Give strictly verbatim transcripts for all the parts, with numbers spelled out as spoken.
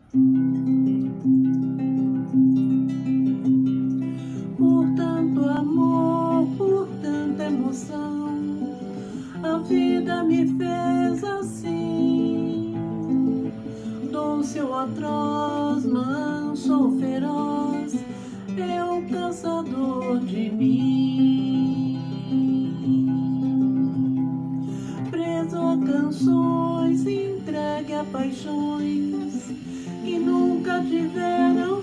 Por tanto amor, por tanta emoção, a vida me fez assim. Doce ou atroz, manso ou feroz, eu caçador de mim. Preso a canções, entregue a paixões que nunca tiveram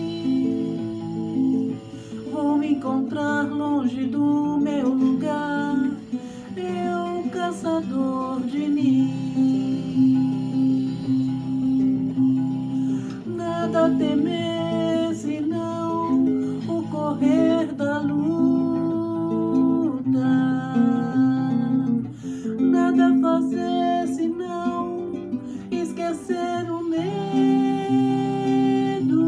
fim. Vou me encontrar longe do meu lugar, eu caçador de mim. Nada a temer senão o correr da luta, nada a fazer senão esquecer o medo,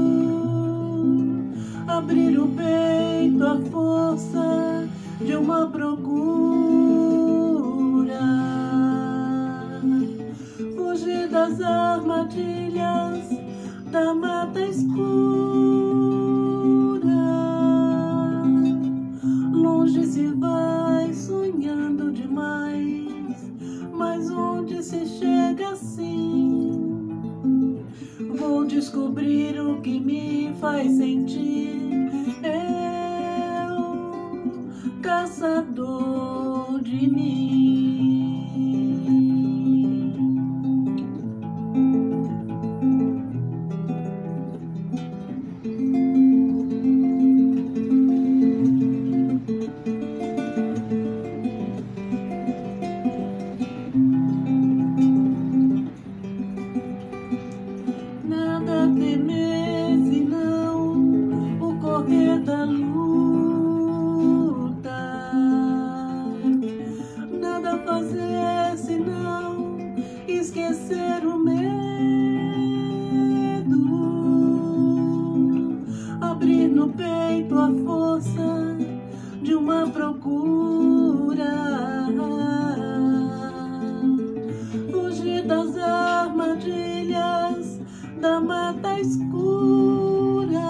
abrir o peito à força de uma procura, fugir das armadilhas da mata escura. Longe se vai sonhando demais, mas onde se chega assim? Vou descobrir o que me faz sentir, eu, caçador de mim. Nada a temer senão o correr da luta, nada a fazer senão esquecer o medo, abrir no peito a força de uma procura, fugir das armadilhas da mata escura.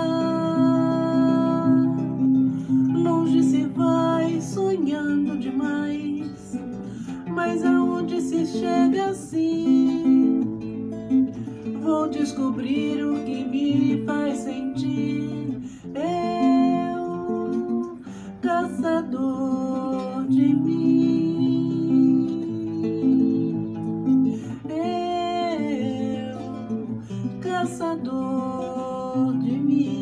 Longe se vai sonhando demais, mas aonde se chega assim? Vou descobrir o que me faz sentir, eu, caçador de mim. Caçador de mim.